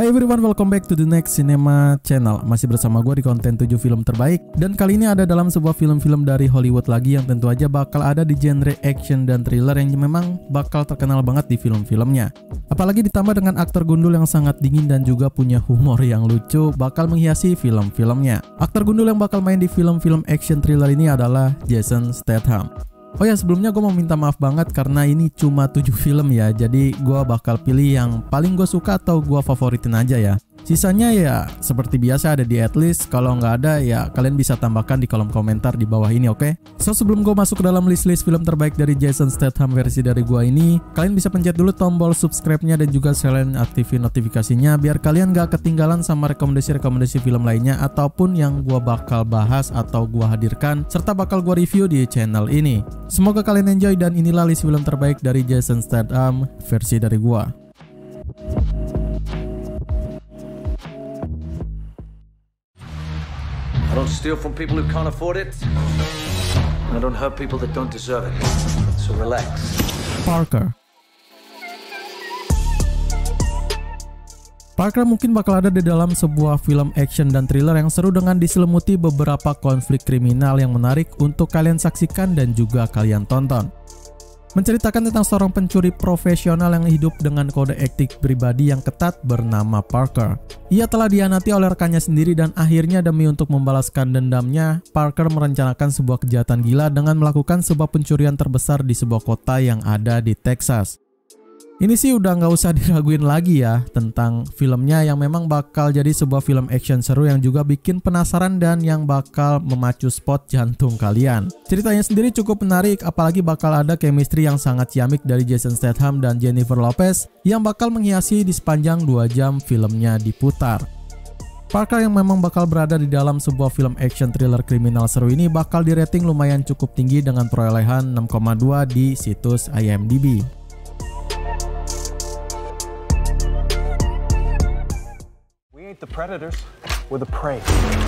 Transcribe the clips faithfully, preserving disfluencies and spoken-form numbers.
Hai everyone, welcome back to the next cinema channel. Masih bersama gue di konten tujuh film terbaik. Dan kali ini ada dalam sebuah film-film dari Hollywood lagi yang tentu aja bakal ada di genre action dan thriller yang memang bakal terkenal banget di film-filmnya. Apalagi ditambah dengan aktor gundul yang sangat dingin dan juga punya humor yang lucu bakal menghiasi film-filmnya. Aktor gundul yang bakal main di film-film action thriller ini adalah Jason Statham. Oh ya, sebelumnya gue mau minta maaf banget karena ini cuma tujuh film ya. Jadi gue bakal pilih yang paling gue suka atau gue favoritin aja ya. Sisanya ya seperti biasa ada di atlist. Kalau nggak ada ya kalian bisa tambahkan di kolom komentar di bawah ini, oke? Okay? So sebelum gue masuk ke dalam list-list film terbaik dari Jason Statham versi dari gue ini, kalian bisa pencet dulu tombol subscribe-nya dan juga sekalian aktifin notifikasinya biar kalian nggak ketinggalan sama rekomendasi-rekomendasi film lainnya ataupun yang gue bakal bahas atau gue hadirkan serta bakal gue review di channel ini. Semoga kalian enjoy dan inilah list film terbaik dari Jason Statham versi dari gue. I don't steal from people who can't afford it. I don't hurt people that don't deserve it. So relax. Parker. Parker mungkin bakal ada di dalam sebuah film action dan thriller yang seru dengan diselimuti beberapa konflik kriminal yang menarik untuk kalian saksikan dan juga kalian tonton. Menceritakan tentang seorang pencuri profesional yang hidup dengan kode etik pribadi yang ketat bernama Parker. Ia telah dihianati oleh rekannya sendiri dan akhirnya demi untuk membalaskan dendamnya, Parker merencanakan sebuah kejahatan gila dengan melakukan sebuah pencurian terbesar di sebuah kota yang ada di Texas. Ini sih udah nggak usah diraguin lagi ya tentang filmnya yang memang bakal jadi sebuah film action seru yang juga bikin penasaran dan yang bakal memacu spot jantung kalian. Ceritanya sendiri cukup menarik, apalagi bakal ada chemistry yang sangat ciamik dari Jason Statham dan Jennifer Lopez yang bakal menghiasi di sepanjang dua jam filmnya diputar. Parker yang memang bakal berada di dalam sebuah film action thriller kriminal seru ini bakal dirating lumayan cukup tinggi dengan perolehan enam koma dua di situs I M D B. The predators were the prey.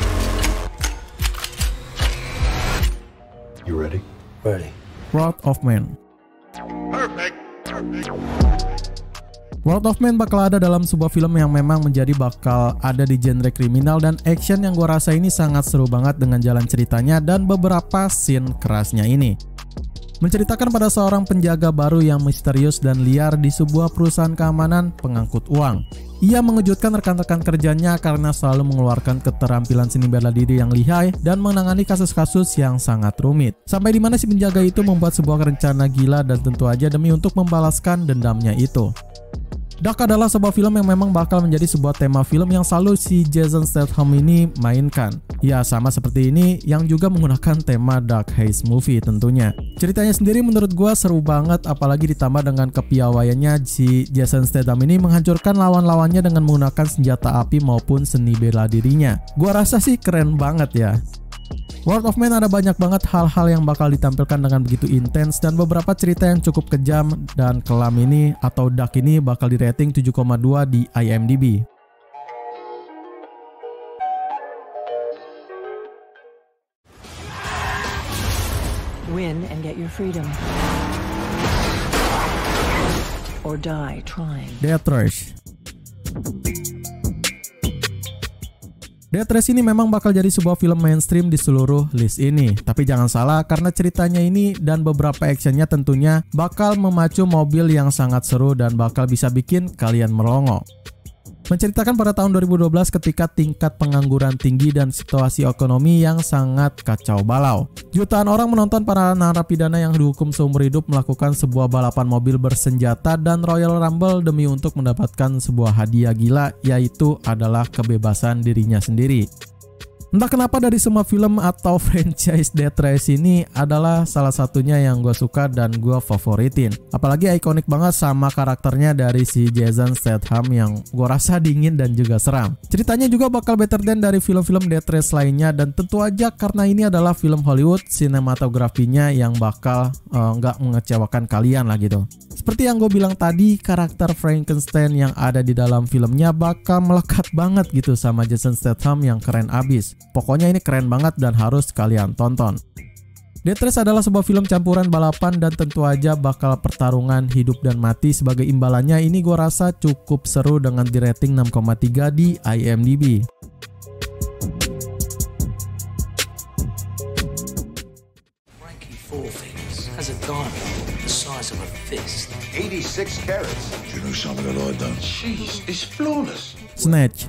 You ready? Ready. World of Man. Perfect. Perfect. World of Man bakal ada dalam sebuah film yang memang menjadi bakal ada di genre kriminal dan action yang gue rasa ini sangat seru banget dengan jalan ceritanya dan beberapa scene kerasnya ini. Menceritakan pada seorang penjaga baru yang misterius dan liar di sebuah perusahaan keamanan pengangkut uang. Ia mengejutkan rekan-rekan kerjanya karena selalu mengeluarkan keterampilan seni bela diri yang lihai dan menangani kasus-kasus yang sangat rumit. Sampai di mana si penjaga itu membuat sebuah rencana gila dan tentu aja demi untuk membalaskan dendamnya itu. Dark adalah sebuah film yang memang bakal menjadi sebuah tema film yang selalu si Jason Statham ini mainkan. Ya sama seperti ini yang juga menggunakan tema dark heist movie tentunya. Ceritanya sendiri menurut gua seru banget, apalagi ditambah dengan kepiawaiannya si Jason Statham ini menghancurkan lawan-lawannya dengan menggunakan senjata api maupun seni bela dirinya. Gua rasa sih keren banget ya. World of Man ada banyak banget hal-hal yang bakal ditampilkan dengan begitu intens dan beberapa cerita yang cukup kejam dan kelam ini atau dark ini bakal di rating tujuh koma dua di I M D B. Win and get your freedom. Or die trying. Death Race. Death Race ini memang bakal jadi sebuah film mainstream di seluruh list ini. Tapi jangan salah karena ceritanya ini dan beberapa actionnya tentunya bakal memacu mobil yang sangat seru dan bakal bisa bikin kalian melongo. Menceritakan pada tahun dua ribu dua belas ketika tingkat pengangguran tinggi dan situasi ekonomi yang sangat kacau balau. Jutaan orang menonton para narapidana yang dihukum seumur hidup melakukan sebuah balapan mobil bersenjata dan Royal Rumble demi untuk mendapatkan sebuah hadiah gila, yaitu adalah kebebasan dirinya sendiri. Entah kenapa dari semua film atau franchise Death Race ini adalah salah satunya yang gue suka dan gue favoritin. Apalagi ikonik banget sama karakternya dari si Jason Statham yang gue rasa dingin dan juga seram. Ceritanya juga bakal better than dari film-film Death Race lainnya dan tentu aja karena ini adalah film Hollywood, sinematografinya yang bakal nggak uh, mengecewakan kalian lah gitu. Seperti yang gue bilang tadi, karakter Frankenstein yang ada di dalam filmnya bakal melekat banget gitu sama Jason Statham yang keren abis. Pokoknya ini keren banget dan harus kalian tonton. Death Race adalah sebuah film campuran balapan dan tentu aja bakal pertarungan hidup dan mati. Sebagai imbalannya ini gue rasa cukup seru dengan di rating enam koma tiga di I M D B. Has a diamond the size of a fist. eighty-six carats. You know something the Lord done? Jeez, it's flawless. Snatch.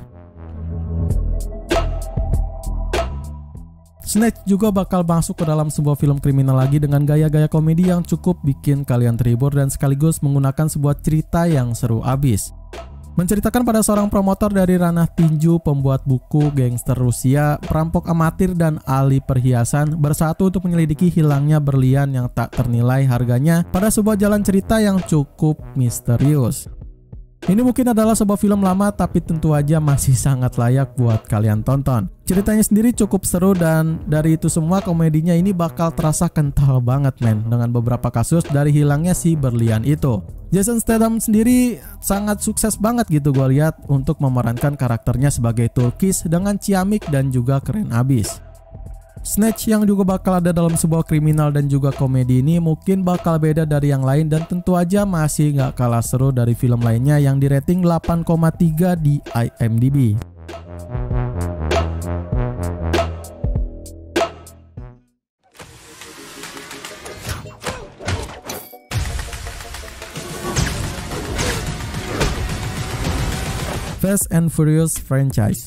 Snatch juga bakal masuk ke dalam sebuah film kriminal lagi dengan gaya-gaya komedi yang cukup bikin kalian terhibur dan sekaligus menggunakan sebuah cerita yang seru abis. Menceritakan pada seorang promotor dari ranah tinju, pembuat buku, gangster Rusia, perampok amatir, dan ahli perhiasan bersatu untuk menyelidiki hilangnya berlian yang tak ternilai harganya pada sebuah jalan cerita yang cukup misterius. Ini mungkin adalah sebuah film lama tapi tentu aja masih sangat layak buat kalian tonton. Ceritanya sendiri cukup seru dan dari itu semua komedinya ini bakal terasa kental banget men dengan beberapa kasus dari hilangnya si berlian itu. Jason Statham sendiri sangat sukses banget gitu gue lihat untuk memerankan karakternya sebagai Turkish dengan ciamik dan juga keren abis. Snatch yang juga bakal ada dalam sebuah kriminal dan juga komedi ini mungkin bakal beda dari yang lain dan tentu aja masih gak kalah seru dari film lainnya yang di rating delapan koma tiga di I M D B. Fast and Furious franchise.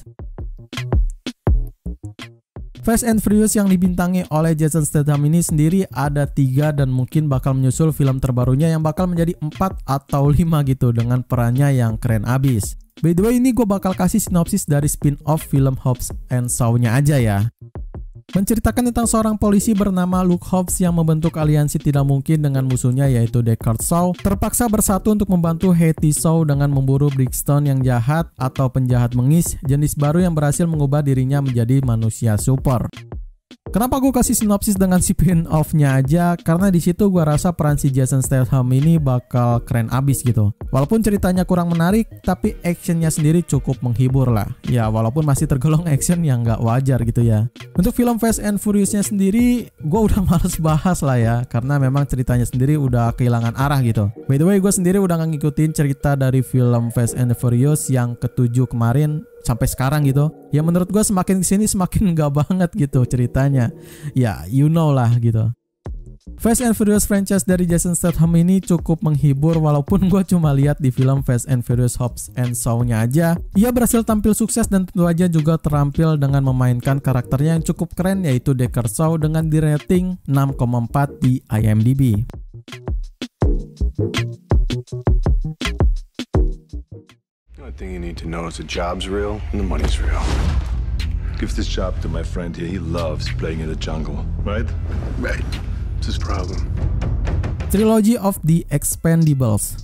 Fast and Furious yang dibintangi oleh Jason Statham ini sendiri ada tiga dan mungkin bakal menyusul film terbarunya yang bakal menjadi empat atau lima gitu dengan perannya yang keren abis. By the way ini gue bakal kasih sinopsis dari spin-off film Hobbs and Shaw-nya aja ya. Menceritakan tentang seorang polisi bernama Luke Hobbs yang membentuk aliansi tidak mungkin dengan musuhnya yaitu Deckard Shaw, terpaksa bersatu untuk membantu Hattie Shaw dengan memburu Brixton yang jahat atau penjahat mengis, jenis baru yang berhasil mengubah dirinya menjadi manusia super. Kenapa gue kasih sinopsis dengan spin-off-nya aja? Karena di situ gue rasa peran si Jason Statham ini bakal keren abis gitu. Walaupun ceritanya kurang menarik, tapi actionnya sendiri cukup menghibur lah. Ya walaupun masih tergolong action yang gak wajar gitu ya. Untuk film Fast and Furious-nya sendiri, gue udah males bahas lah ya. Karena memang ceritanya sendiri udah kehilangan arah gitu. By the way, gue sendiri udah ngikutin cerita dari film Fast and Furious yang ketujuh kemarin sampai sekarang gitu. Ya menurut gue semakin kesini semakin gak banget gitu ceritanya. Ya you know lah gitu. Fast and Furious franchise dari Jason Statham ini cukup menghibur walaupun gue cuma lihat di film Fast and Furious Hobbs and Shaw-nya aja. Ia berhasil tampil sukses dan tentu aja juga terampil dengan memainkan karakternya yang cukup keren yaitu Deckard Shaw dengan di rating enam koma empat di I M D B. The only thing you need to know is the job's real and the money's real. Give this job to my friend here. He loves playing in the jungle. Right? Right. It's his problem. Trilogy of The Expendables.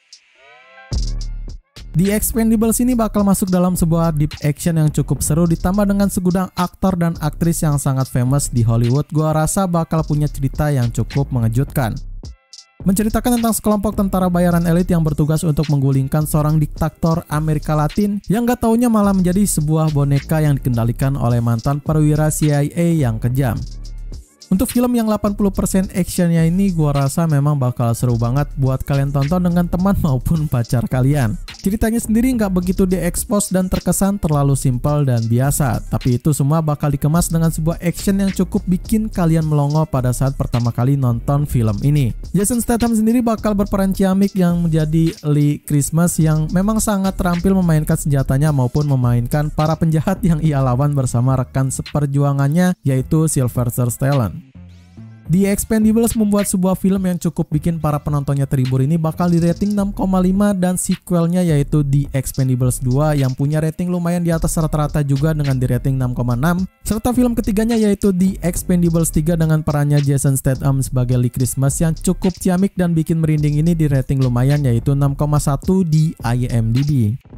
The Expendables ini bakal masuk dalam sebuah deep action yang cukup seru ditambah dengan segudang aktor dan aktris yang sangat famous di Hollywood. Gua rasa bakal punya cerita yang cukup mengejutkan. Menceritakan tentang sekelompok tentara bayaran elit yang bertugas untuk menggulingkan seorang diktator Amerika Latin yang gak taunya malah menjadi sebuah boneka yang dikendalikan oleh mantan perwira C I A yang kejam. Untuk film yang delapan puluh persen actionnya ini gua rasa memang bakal seru banget buat kalian tonton dengan teman maupun pacar kalian. Ceritanya sendiri nggak begitu diekspos dan terkesan terlalu simpel dan biasa, tapi itu semua bakal dikemas dengan sebuah action yang cukup bikin kalian melongo pada saat pertama kali nonton film ini. Jason Statham sendiri bakal berperan ciamik yang menjadi Lee Christmas yang memang sangat terampil memainkan senjatanya maupun memainkan para penjahat yang ia lawan bersama rekan seperjuangannya yaitu Sylvester Stallone. The Expendables membuat sebuah film yang cukup bikin para penontonnya terhibur ini bakal di rating enam koma lima dan sequelnya yaitu The Expendables dua yang punya rating lumayan di atas rata-rata juga dengan di rating enam koma enam serta film ketiganya yaitu The Expendables tiga dengan perannya Jason Statham sebagai Lee Christmas yang cukup ciamik dan bikin merinding ini di rating lumayan yaitu enam koma satu di I M D B.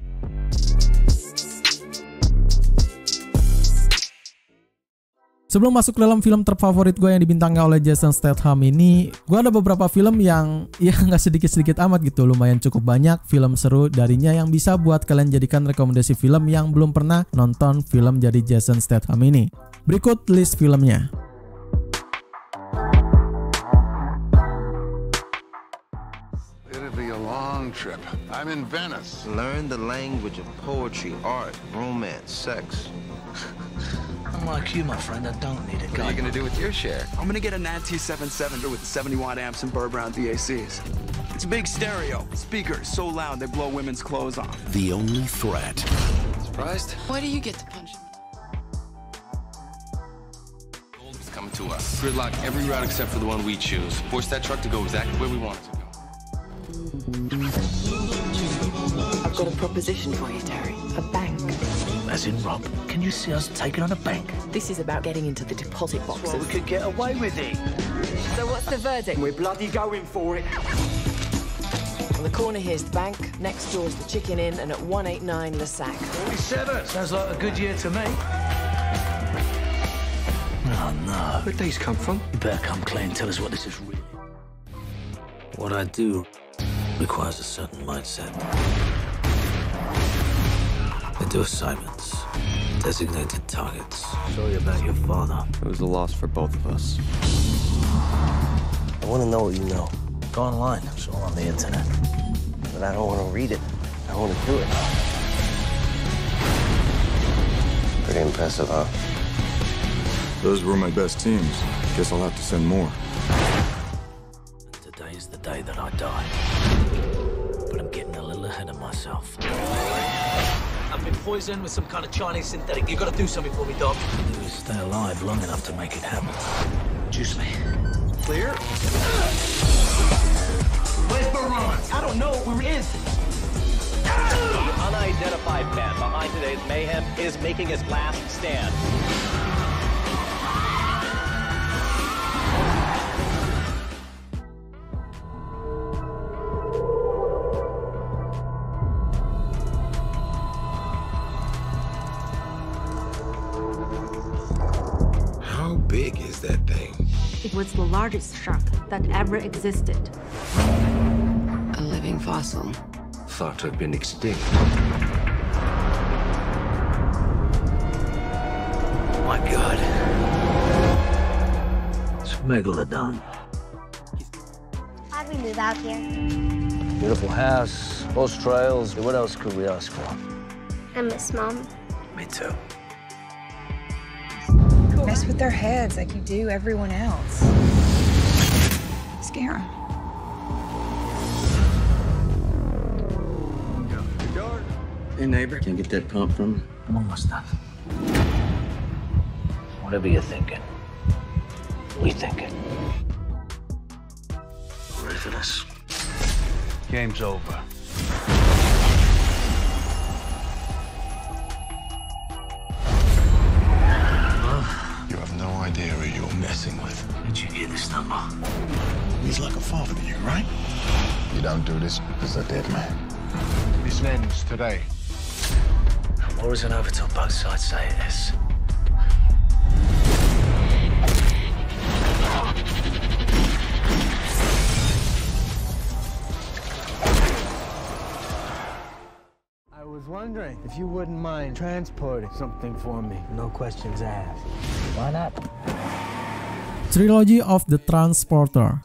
Sebelum masuk ke dalam film terfavorit gue yang dibintangi oleh Jason Statham ini, gue ada beberapa film yang ya nggak sedikit-sedikit amat gitu, lumayan cukup banyak film seru darinya yang bisa buat kalian jadikan rekomendasi film yang belum pernah nonton film jadi Jason Statham ini. Berikut list filmnya. long trip. I'm in Venice. Learn the language of poetry, art, romance, sex. Unlike you, my friend, I don't need a gun. What are you gonna do with your share? I'm gonna get a N A T seventy-seven with seventy watt amps and Burr Brown V A Cs. It's a big stereo. Speakers so loud they blow women's clothes off. The only threat. Surprised? Why do you get to punch him? Gold is coming to us. Gridlock every route except for the one we choose. Force that truck to go exactly where we want it to go. I've got a proposition for you, Terry. A bank. As in, Rob, can you see us taking on a bank? This is about getting into the deposit boxes. Well, we could get away with it. So what's the verdict? We're bloody going for it. On the corner here's the bank, next door's the Chicken Inn, and at one eighty-nine Lassac. forty-seven. Sounds like a good year to me. Oh, no. Where'd these come from? You better come clean and tell us what this is really. What I do requires a certain mindset. I do assignments, designated targets. Sorry about your father. It was a loss for both of us. I want to know what you know. Go online. It's all on the internet. But I don't want to read it. I want to do it. Pretty impressive, huh? Those were my best teams. Guess I'll have to send more. Today is the day that I die. But I'm getting a little ahead of myself. I've been poisoned with some kind of Chinese synthetic. You gotta do something for me, Doc. Do is stay alive long enough to make it happen. Juice me. Clear? Where's Baron? I don't know where he is. The unidentified man behind today's mayhem is making his last stand. How big is that thing? It was the largest shark that ever existed. A living fossil. Thought to have been extinct. Oh my God. It's Megalodon. How'd we move out here? Beautiful house, horse trails. What else could we ask for? I miss Mom. Me too. Mess with their heads like you do everyone else. Scare them. Hey, neighbor, can I get that pump from? Come on, my stuff. Whatever you're thinking, we thinking. Ready for this? Game's over. You have no idea who you're messing with. Did you get this number? He's like a father to you, right? You don't do this because a dead man. This ends today. War isn't over till both sides say it is. I was wondering if you wouldn't mind transporting something for me. No questions asked. Why not? Trilogy of the Transporter.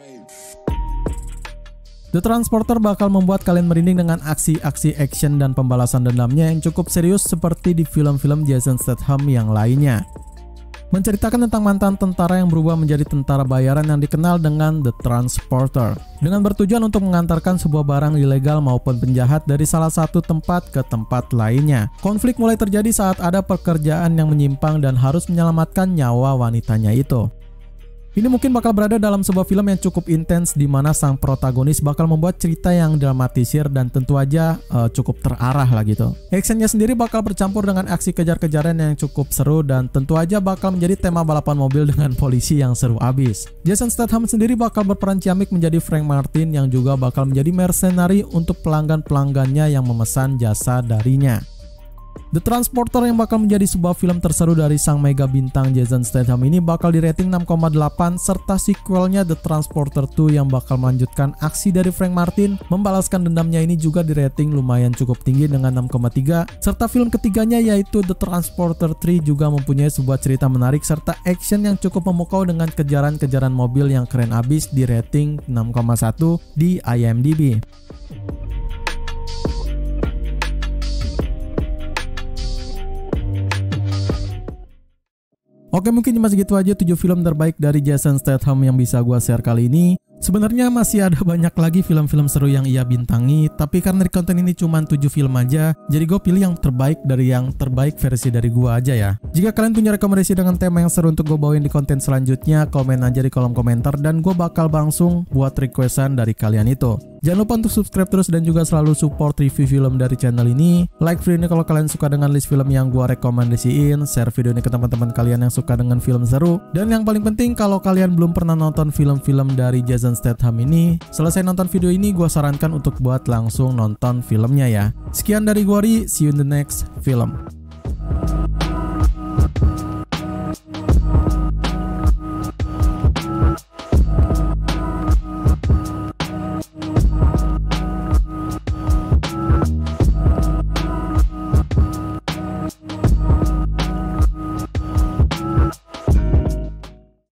The Transporter bakal membuat kalian merinding dengan aksi-aksi action dan pembalasan dendamnya yang cukup serius seperti di film-film Jason Statham yang lainnya. Menceritakan tentang mantan tentara yang berubah menjadi tentara bayaran yang dikenal dengan The Transporter, dengan bertujuan untuk mengantarkan sebuah barang ilegal maupun penjahat dari salah satu tempat ke tempat lainnya. Konflik mulai terjadi saat ada pekerjaan yang menyimpang dan harus menyelamatkan nyawa wanitanya itu. Ini mungkin bakal berada dalam sebuah film yang cukup intens di mana sang protagonis bakal membuat cerita yang dramatisir dan tentu aja uh, cukup terarah lah gitu. Actionnya sendiri bakal bercampur dengan aksi kejar-kejaran yang cukup seru dan tentu aja bakal menjadi tema balapan mobil dengan polisi yang seru abis. Jason Statham sendiri bakal berperan ciamik menjadi Frank Martin yang juga bakal menjadi mercenary untuk pelanggan-pelanggannya yang memesan jasa darinya. The Transporter yang bakal menjadi sebuah film terseru dari sang mega bintang Jason Statham ini bakal dirating enam koma delapan, serta sequelnya The Transporter dua yang bakal melanjutkan aksi dari Frank Martin membalaskan dendamnya ini juga dirating lumayan cukup tinggi dengan enam koma tiga, serta film ketiganya yaitu The Transporter tiga juga mempunyai sebuah cerita menarik serta action yang cukup memukau dengan kejaran-kejaran mobil yang keren abis di rating enam koma satu di I M D B. Oke, mungkin cuma segitu aja tujuh film terbaik dari Jason Statham yang bisa gua share kali ini. Sebenarnya masih ada banyak lagi film-film seru yang ia bintangi, tapi karena di konten ini cuma tujuh film aja, jadi gue pilih yang terbaik dari yang terbaik versi dari gua aja ya. Jika kalian punya rekomendasi dengan tema yang seru untuk gue bawain di konten selanjutnya, komen aja di kolom komentar dan gue bakal langsung buat requestan dari kalian itu. Jangan lupa untuk subscribe terus dan juga selalu support review film dari channel ini. Like video ini kalau kalian suka dengan list film yang gua rekomendasiin, share video ini ke teman-teman kalian yang suka dengan film seru. Dan yang paling penting, kalau kalian belum pernah nonton film-film dari Jason Statham ini, selesai nonton video ini gua sarankan untuk buat langsung nonton filmnya ya. Sekian dari gua Ri, see you in the next film.